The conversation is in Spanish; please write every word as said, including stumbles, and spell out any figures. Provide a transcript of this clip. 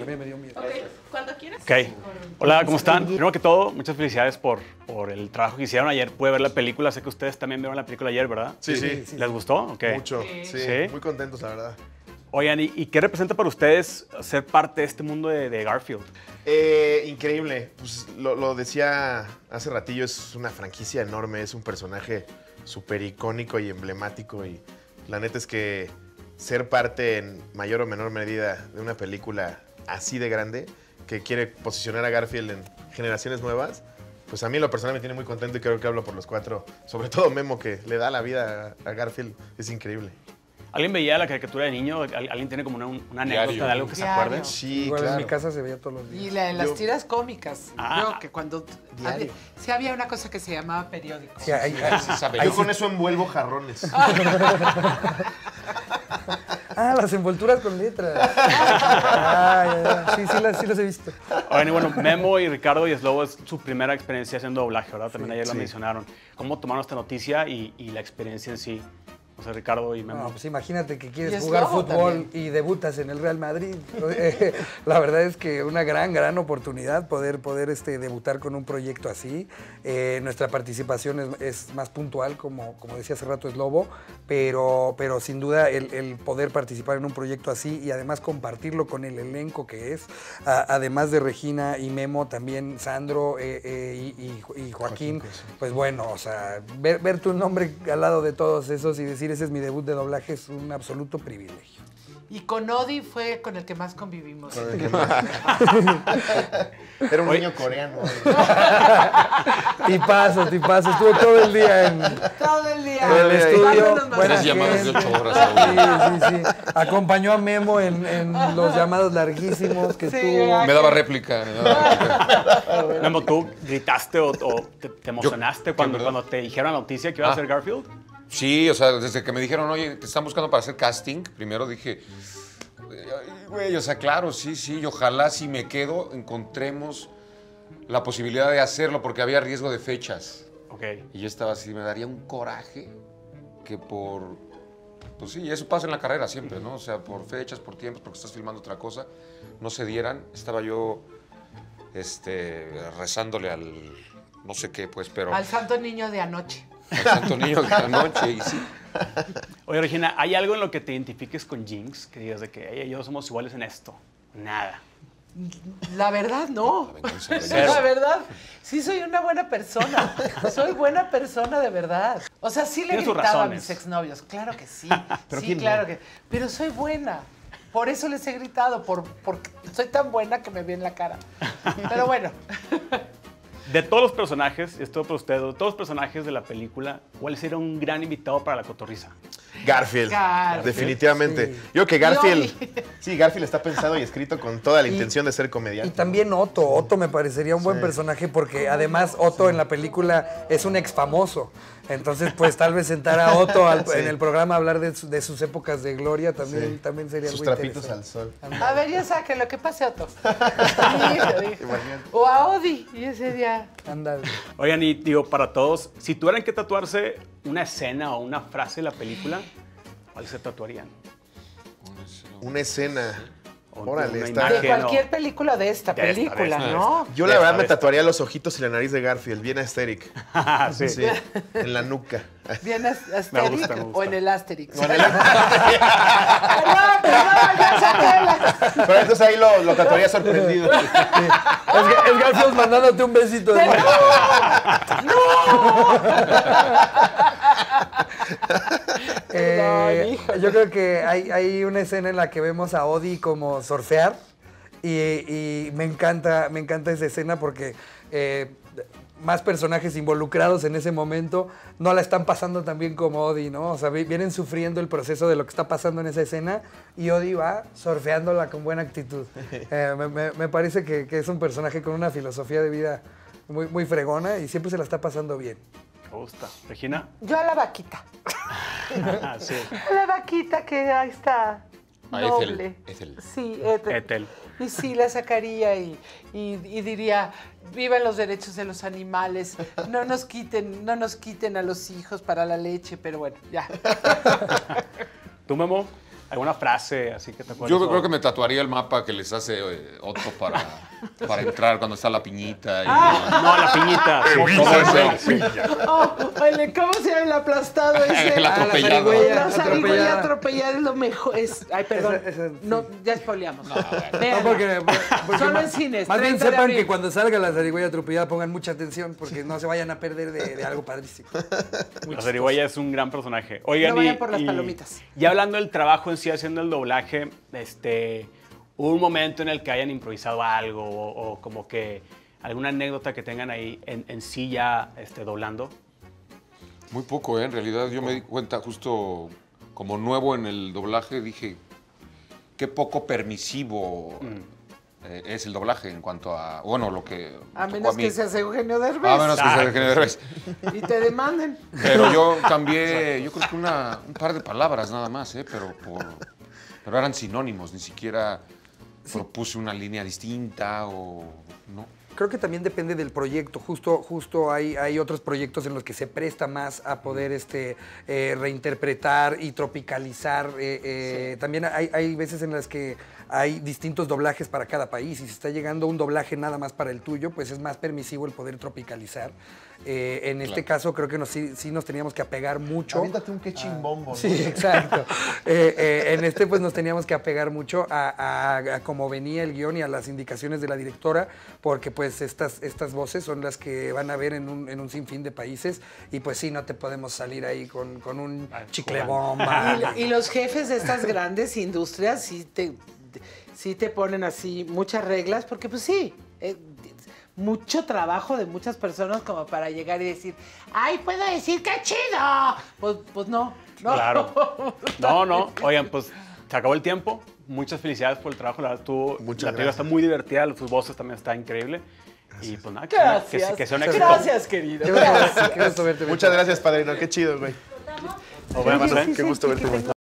También me dio miedo. Ok, cuando quieras. Ok. Hola, ¿cómo están? Primero que todo, muchas felicidades por, por el trabajo que hicieron ayer. Pude ver la película, sé que ustedes también vieron la película ayer, ¿verdad? Sí, sí. ¿Les gustó? Ok. Mucho. Sí. Sí. Muy contentos, la verdad. Oigan, ¿y, y qué representa para ustedes ser parte de este mundo de, de Garfield? Eh, increíble. Pues lo, lo decía hace ratillo, es una franquicia enorme, es un personaje súper icónico y emblemático. Y la neta es que ser parte en mayor o menor medida de una película así de grande, que quiere posicionar a Garfield en generaciones nuevas, pues a mí en lo personal me tiene muy contento y creo que hablo por los cuatro. Sobre todo Memo, que le da la vida a, a Garfield, es increíble. ¿Alguien veía la caricatura de niño? ¿Al- ¿Alguien tiene como una, una anécdota Diario. de algo que se Diario. acuerde? Sí, Igual claro. en mi casa se veía todos los Y días. la, en las Yo- tiras cómicas. Ah. Yo que cuando... Diario. había- sí había una cosa que se llamaba periódico. Sí, ahí- ahí- Sí, sabe. ahí Yo sí- con eso envuelvo jarrones. Ah, las envolturas con letras. Ah, ya, ya. Sí, sí, las, sí las he visto. Oigan, y bueno, Memo y Ricardo y Slobo es su primera experiencia haciendo doblaje, ¿verdad? También ayer lo sí. mencionaron. ¿Cómo tomaron esta noticia y, y la experiencia en sí? O sea, Ricardo y Memo. No, pues imagínate que Y quieres es jugar lobo fútbol también. y debutas en el Real Madrid. Eh, La verdad es que una gran, gran oportunidad poder, poder este, debutar con un proyecto así. Eh, nuestra participación es, es más puntual, como, como decía hace rato, es Lobo, pero, pero sin duda el, el poder participar en un proyecto así y además compartirlo con el elenco que es, a- además de Regina y Memo, también Sandro eh, eh, y, y- y Joaquín, pues bueno, o sea, ver, ver tu nombre al lado de todos esos y decir ese es mi debut de doblaje es un absoluto privilegio. Y con Odi fue con el que más convivimos. Era un Oye. niño coreano. Tipazo, tipazo, estuvo todo el día en, Todo el día. en el estudio. Dándonos buena Tres llamadas de gente. ocho horas. Sí, sí, sí. Acompañó a Memo en, en los llamados larguísimos que Sí, tuvo. Me daba réplica. me daba réplica. Memo, ¿tú gritaste o, o te, te emocionaste ¿qué, cuando, verdad? cuando te dijeron la noticia que iba a Ah. ser Garfield? Sí, o sea, desde que me dijeron, oye, te están buscando para hacer casting, primero dije, "Ay, güey, o sea, claro, sí, sí, y ojalá si me quedo encontremos la posibilidad de hacerlo, porque había riesgo de fechas. Ok. Y yo estaba así, me daría un coraje que por... Pues sí, eso pasa en la carrera siempre, ¿no? O sea, por fechas, por tiempos, porque estás filmando otra cosa, no se dieran. Estaba yo este, rezándole al... no sé qué, pues, pero... Al santo niño de anoche. al santo niño de la noche, y sí. Oye, Regina, ¿hay algo en lo que te identifiques con Jinx? Que digas de que ella y yo somos iguales en esto. Nada. La verdad, no. La venganza, la venganza. La verdad, sí soy una buena persona. Soy buena persona de verdad. O sea, sí le Tiene sus gritaba a razones. mis exnovios. Claro que sí. ¿Pero sí, quién claro no? que. Pero soy buena. Por eso les he gritado, por, porque soy tan buena que me vi en la cara. Pero bueno. De todos los personajes, y esto para usted, de todos los personajes de la película, ¿cuál sería un gran invitado para la cotorriza? Garfield, Garfield. definitivamente. Sí. Yo creo que Garfield, Y sí, Garfield está pensado y escrito con toda la Y- intención de ser Y comediante. también Otto, Otto me parecería un buen Sí. personaje porque además Otto en la película es un ex famoso. Entonces, pues tal vez sentar a Otto al- Sí. en el programa a hablar de, su- de sus épocas de gloria también, Sí. también sería Sus muy trapitos al interesante. sol. A ver, ya saque lo que pase a Otto. Hijo, hijo. O a Odi. Y ese día. Ándale. Oigan, y digo, para todos, si tuvieran que tatuarse una escena o una frase de la película, ¿cuál se tatuarían? Una escena. O Órale, una está. De imagen, o- cualquier película de esta De esta, de película, esta, de ¿no? Yo la De verdad esta, me de esta. tatuaría los ojitos y la nariz de Garfield, bien aesthetic. sí. Sí, en la nuca. Bien as- Me Asterix gusta, me gusta. o en el Asterix. No, en el- Perdón, perdón, ya saqué la- Pero entonces ahí lo, lo tatuaría sorprendido. Es, Ga- es Garfield mandándote un besito. de mano. Eh, yo creo que hay, hay una escena en la que vemos a Odi como surfear y, y me encanta, me encanta esa escena porque eh, más personajes involucrados en ese momento no la están pasando tan bien como Odi, ¿no? O sea, vi- vienen sufriendo el proceso de lo que está pasando en esa escena y Odi va surfeándola con buena actitud. Eh, me, me- me parece que, que es un personaje con una filosofía de vida muy, muy fregona y siempre se la está pasando bien. Me gusta. ¿Regina? Yo a la vaquita. Ah, sí. A la vaquita que ahí está. A Noble. Ethel, Ethel. Sí, Ethel. Ethel. Y sí, la sacaría y, y- y diría, vivan los derechos de los animales, no nos quiten, no nos quiten a los hijos para la leche, pero bueno, ya. ¿Tú, Memo? ¿Alguna frase así que te acuerdas? Yo creo que me tatuaría el mapa que les hace eh, Otto para, para entrar cuando está la piñita. Y, No, la piñita. todo eso. Oh, oye, ¿cómo se llama el aplastado ese? El atropellado. Ah, la zarigüeya zarigüeya atropellada. atropellada es lo mejor. Es, ay, perdón. Esa- esa- sí. No, ya spoileamos. No, Véanla. porque, porque Solo más- en cines, Más bien treinta de sepan abril. que cuando salga la zarigüeya atropellada pongan mucha atención porque no se vayan a perder de, de algo padrísimo. La zarigüeya es un gran personaje. Oigan, No vayan y- por las y- palomitas. Y hablando del trabajo en sí, haciendo el doblaje, este, ¿hubo un momento en el que hayan improvisado algo o, o como que alguna anécdota que tengan ahí en, en sí ya este, doblando? Muy poco, ¿eh? En realidad yo me di cuenta justo como nuevo en el doblaje, dije, qué poco permisivo eh, es el doblaje en cuanto a, bueno, lo que A me tocó menos mí. que seas Eugenio Derbez. A menos que sea Ah. Eugenio Derbez. Y te demanden. Pero yo cambié, yo creo que una, un par de palabras nada más, ¿eh? Pero, por, pero eran sinónimos, ni siquiera propuse una línea distinta o no. Creo que también depende del proyecto. Justo, justo hay, hay otros proyectos en los que se presta más a poder este, eh, reinterpretar y tropicalizar. eh, eh, También hay, hay veces en las que hay distintos doblajes para cada país. Y si está llegando un doblaje nada más para el tuyo, pues es más permisivo el poder tropicalizar. Eh, en este Claro. caso creo que nos, sí, sí nos teníamos que apegar mucho. Aviéntate un que chimbombo, ¿no? Sí, exacto. Eh, eh, en este pues nos teníamos que apegar mucho a, a- a cómo venía el guión y a las indicaciones de la directora, porque pues estas, estas voces son las que van a ver en un, en un sinfín de países y pues sí, no te podemos salir ahí con, con un chicle bomba. Y, y los jefes de estas grandes industrias sí te, sí te ponen así muchas reglas, porque pues sí, eh, mucho trabajo de muchas personas como para llegar y decir, ¡ay, puedo decir qué chido! Pues, pues no, no. Claro. No, no. Oigan, pues se acabó el tiempo. Muchas felicidades por el trabajo. La verdad, estuvo, Muchas la película gracias. está muy divertida. Sus voces también está increíble. Y pues nada, que, Gracias. que, que sea un éxito. Gracias, querido. Qué gusto, qué gusto verte. Muchas gracias, padrino. Qué chido, güey. Nos vemos, ¿eh? Qué gusto verte, güey.